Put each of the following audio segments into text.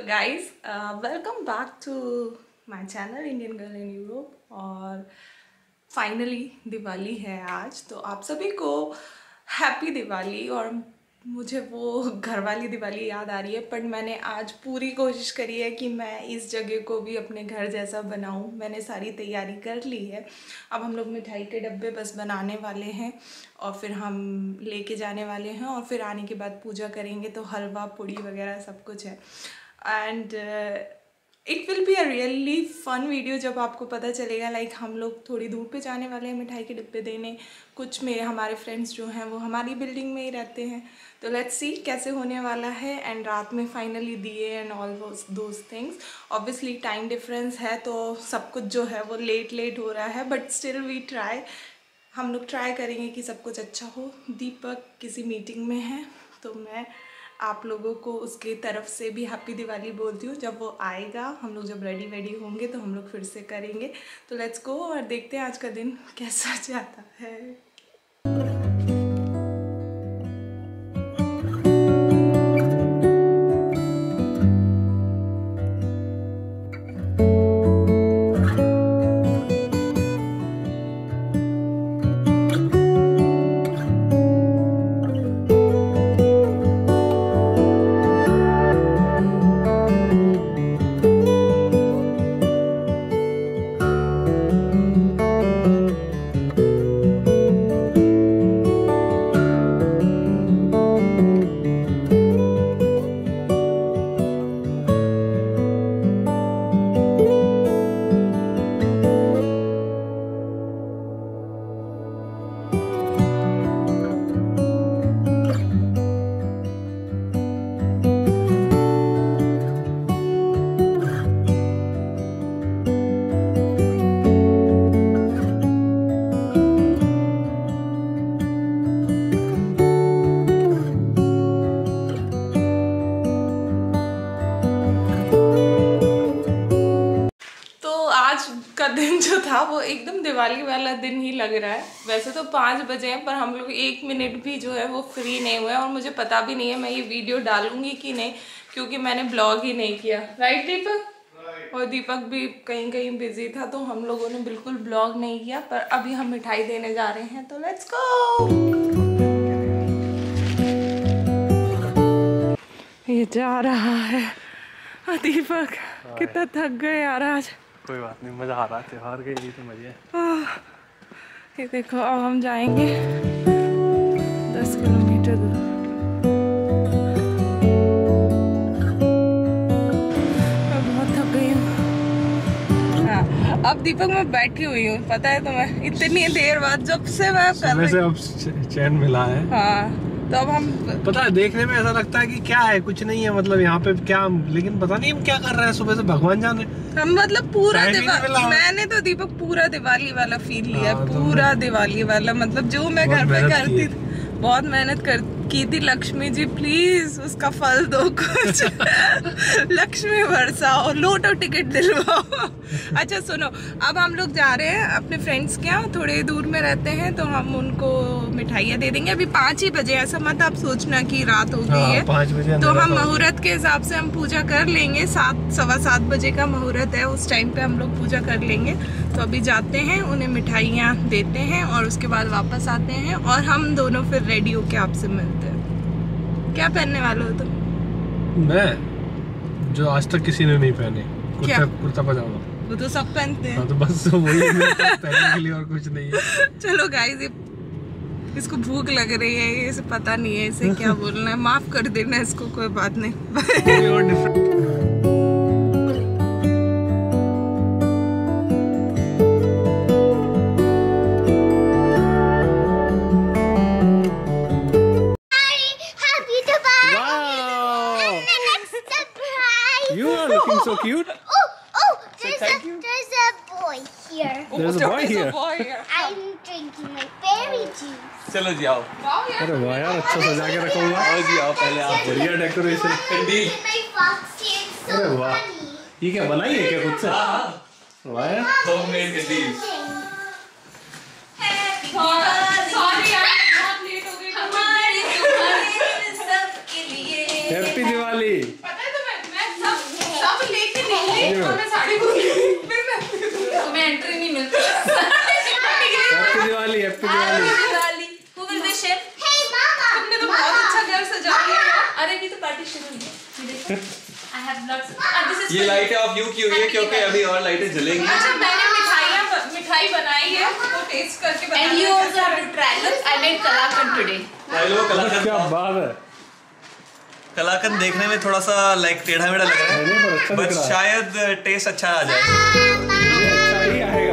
Guys welcome back to my channel Indian girl in Europe. और finally Diwali है आज, तो आप सभी को हैप्पी दिवाली। और मुझे वो घर वाली दिवाली याद आ रही है, पर मैंने आज पूरी कोशिश करी है कि मैं इस जगह को भी अपने घर जैसा बनाऊं। मैंने सारी तैयारी कर ली है। अब हम लोग मिठाई के डब्बे बस बनाने वाले हैं और फिर हम लेके जाने वाले हैं और फिर आने के बाद पूजा करेंगे। तो हलवा पूड़ी वगैरह सब कुछ है। And it will be a really fun video जब आपको पता चलेगा। लाइक हम लोग थोड़ी दूर पे जाने वाले हैं मिठाई के डिब्बे देने। कुछ में हमारे फ्रेंड्स जो हैं वो हमारी बिल्डिंग में ही रहते हैं। तो लेट्स सी कैसे होने वाला है। एंड रात में फाइनली दिए and all those things. Obviously time difference है तो सब कुछ जो है वो लेट हो रहा है, बट स्टिल वी ट्राई। हम लोग ट्राई करेंगे कि सब कुछ अच्छा हो। दीपक किसी मीटिंग में है तो मैं आप लोगों को उसके तरफ से भी हैप्पी दिवाली बोलती हूँ। जब वो आएगा, हम लोग जब रेडी होंगे तो हम लोग फिर से करेंगे। तो लेट्स गो और देखते हैं आज का दिन कैसा जाता है। का दिन जो था वो एकदम दिवाली वाला दिन ही लग रहा है। वैसे तो 5 बजे हैं पर हम लोग 1 मिनट भी जो है वो फ्री नहीं हुए। और मुझे पता भी नहीं है मैं ये वीडियो डालूंगी कि नहीं, क्योंकि मैंने ब्लॉग ही नहीं किया। राइट दीपक? और दीपक भी कहीं बिजी था तो हम लोगों ने बिल्कुल ब्लॉग नहीं किया। पर अभी हम मिठाई देने जा रहे हैं तो लेट्स गो। ये जा रहा है दीपक, कितना थक गए यार आज। कोई बात नहीं, मजा आ रहा है। त्योहार के लिए तो मजे है। ये देखो अब हम जाएंगे 10 किलोमीटर दूर। मैं बहुत थक गई हूँ। हाँ, अब दीपक मैं बैठी हुई हूँ, पता है तुम्हें? इतनी देर बाद जब से मैं कर रही से अब चैन मिला है। हाँ, तो अब हम पता है देखने में ऐसा लगता है कि क्या है, कुछ नहीं है मतलब यहाँ पे क्या, लेकिन पता नहीं हम क्या कर रहे हैं सुबह से, भगवान जाने। हम मतलब पूरा मैंने तो दीपक पूरा दिवाली वाला फील लिया। पूरा दिवाली वाला मतलब जो मैं घर पे करती थी, बहुत मेहनत की थी। लक्ष्मी जी प्लीज उसका फल दो कुछ। लक्ष्मी बरसाओ, लोटो टिकट दिलवाओ। अच्छा सुनो, अब हम लोग जा रहे हैं अपने फ्रेंड्स के यहाँ, थोड़े दूर में रहते हैं तो हम उनको मिठाइयाँ दे देंगे। अभी 5 ही बजे, ऐसा मत आप सोचना कि रात हो गई है। 5 बजे तो हम मुहूर्त के हिसाब से हम पूजा कर लेंगे। 7-7:15 बजे का मुहूर्त है, उस टाइम पे हम लोग पूजा कर लेंगे। तो अभी जाते हैं, उन्हें मिठाइयाँ देते हैं और उसके बाद वापस आते हैं और हम दोनों फिर रेडी होके आपसे मिलते हैं। क्या पहनने वाले हो तुम? मैं जो आज तक किसी ने नहीं पहने, कुर्ता पजामा। वो तो सब पहनते हैं। हाँ, तो बस वही पहनने के लिए और कुछ नहीं है। चलो गाइस, इसको भूख लग रही है, इसे पता नहीं है इसे क्या बोलना है। माफ कर देना इसको, कोई बात नहीं। Looking so cute. Oh, there's a boy here. There's a boy here. I'm drinking my berry juice. चलो जी आओ। अरे वाह यार, अच्छा सजा के रखा हुआ। आओ जी आओ, पहले आप। बढ़िया decoration. Candle. My fox here is so अरे वाह, funny. ये क्या बनाई है क्या खुद से? वाह यार। Homemade candle. सॉरी यार, बहुत लेट हो गई। हमारे सबके लिए हैप्पी दिवाली। पता है तुम्हें, मैं सब I have lots. This is ये लाइटें ऑफ क्यों की हुई है क्योंकि अभी और लाइटें जलेंगी। अच्छा मैंने मिठाई बनाई है तो टेस्ट करके बता। And you also have to try. Look, I made kalakand today. भाई लोग कलाकंद क्या बात है। कलाकंद देखने में थोड़ा सा लाइक टेढ़ा मेढ़ा लग रहा है, बट शायद टेस्ट अच्छा आ जाए। अच्छा ही आएगा।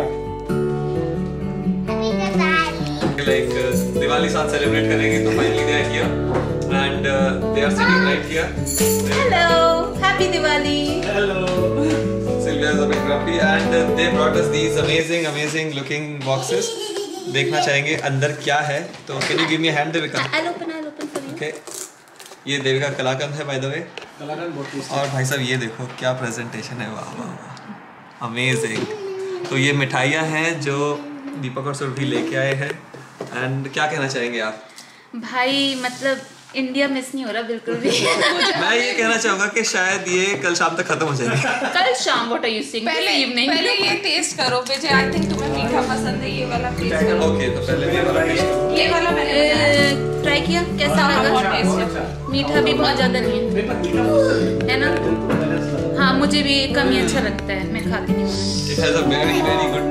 लाइक दिवाली साथ सेलिब्रेट करेंगे तो finally they are here and they are sitting right here. Hello, Happy Diwali. Hello. Sylvia is a bit grumpy and they brought us these amazing looking boxes. देखना चाहेंगे अंदर क्या है, तो can you give me a hand Devika? I'll open for you. Okay. ये देविका कलाकंद है by the way. कलाकंद बहुत tasty. और भाई साहब ये देखो क्या प्रेजेंटेशन है, वाह वाह वाह अमेजिंग। तो ये मिठाइयाँ हैं जो दीपक और सुरभि लेके आए हैं एंड क्या कहना चाहेंगे आप? भाई मतलब इंडिया मिस नहीं हो रहा बिल्कुल भी। मैं ये कहना चाहूँगा कि शायद ये कल शाम तक खत्म हो जाएगी। कल शाम व्हाट आर यू सेइंग? पहले ये टेस्ट करो बेटे। आई थिंक तुम्हें मीठा पसंद है, ये वाला टेस्ट करो। ओके तो पहले ये वाला टेस्ट। ये वाला मैंने ट्राई किया कैसा बहुत लगा? टेस्ट है। मीठा भी बहुत ज्यादा नहीं है, है ना? हाँ मुझे भी कम ही अच्छा लगता है, मैं खाती नहीं हूँ। It has a very good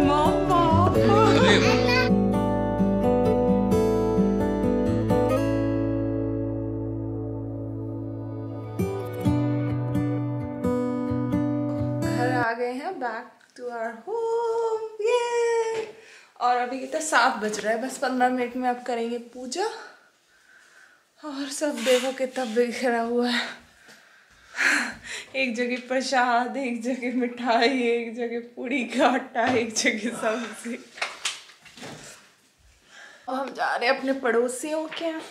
आ गए हैं बैक टू आवर होम ये। और अभी कितना 7 बज रहा है, बस 15 मिनट में आप करेंगे पूजा। और सब देखो कितना बिखरा हुआ है, एक जगह प्रसाद, एक जगह मिठाई, एक जगह पूरी का आटा, एक जगह सब्जी। और हम जा रहे हैं अपने पड़ोसियों के यहाँ।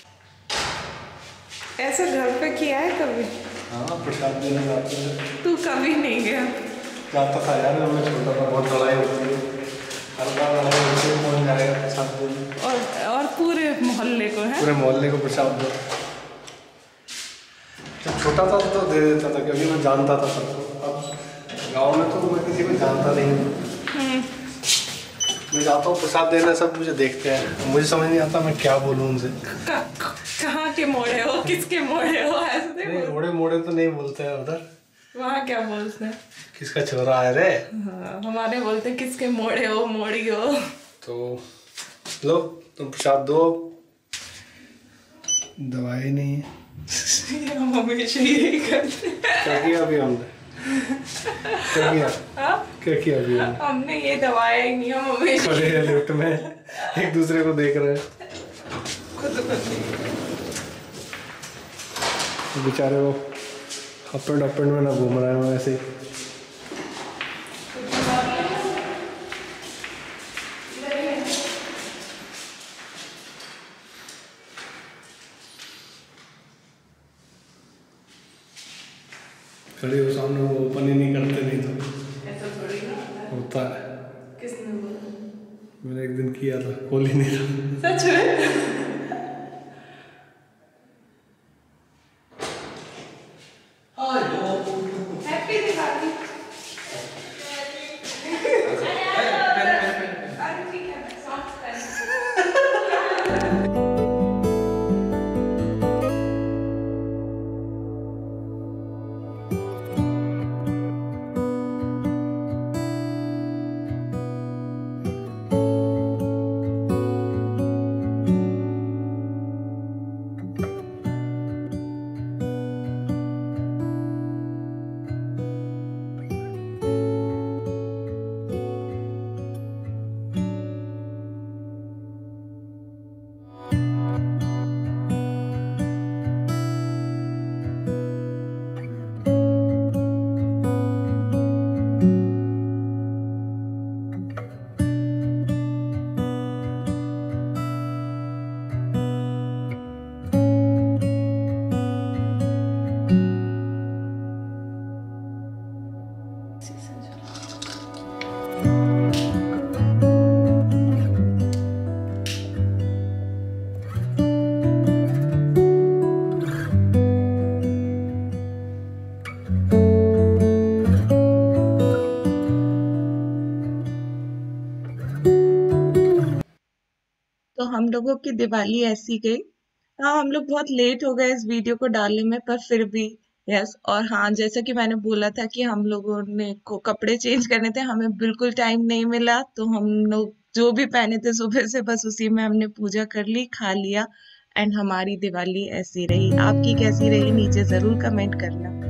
ऐसे घर पे किया है कभी? हाँ प्रसाद देने जाते हैं। तू कभी नहीं गया? जाता था यार, मैं छोटा था, बहुत लड़ाई होती है हर बार, लड़ाई कौन जाएगा प्रसाद देने। और पूरे मोहल्ले को है? पूरे मोहल्ले को प्रसाद दो। जब छोटा था तो दे देता था क्योंकि मैं जानता था सबको। अब गांव में तो मैं किसी को जानता नहीं। मैं जाता हूँ प्रसाद देने, सब मुझे देखते हैं, मुझे समझ नहीं आता मैं क्या बोलूँ उनसे। कहाँ के मोड़े हो, किसके मोड़े हो, ऐसे नहीं मोड़े मोड़े तो नहीं बोलते हैं उधर। वहाँ क्या बोलते हैं? किसका छोरा है रे? हाँ, हमारे बोलते हैं किसके मोड़े हो, मोड़ी हो। तो लो तुम प्रसाद दो, दवाई नहीं है। हम हमेशा यही करते हैं। क्या किया अभी हमने? क्या किया? हाँ? क्या किया अभी हमने? हमने ये दवाया ही नहीं, हम हमेशा खड़े हैं लिफ्ट में, एक दूसरे को देख रहे हैं। बेचारे वो अप एंड में ना घूम रहे हैं ऐसे ही। खड़े हो सामने, वो ओपन ही नहीं करते, नहीं तो ऐसा थोड़ी ना होता है। किसने बोला? मैंने एक दिन किया था, खोल ही नहीं था। सच में? हैप्पी दिवाली। तो हम लोगों की दिवाली ऐसी गई। हाँ हम लोग बहुत लेट हो गए इस वीडियो को डालने में, पर फिर भी यस और हाँ, जैसा कि मैंने बोला था कि हम लोगों ने को कपड़े चेंज करने थे, हमें बिल्कुल टाइम नहीं मिला, तो हम लोग जो भी पहने थे सुबह से बस उसी में हमने पूजा कर ली, खा लिया एंड हमारी दिवाली ऐसी रही। आपकी कैसी रही नीचे जरूर कमेंट करना।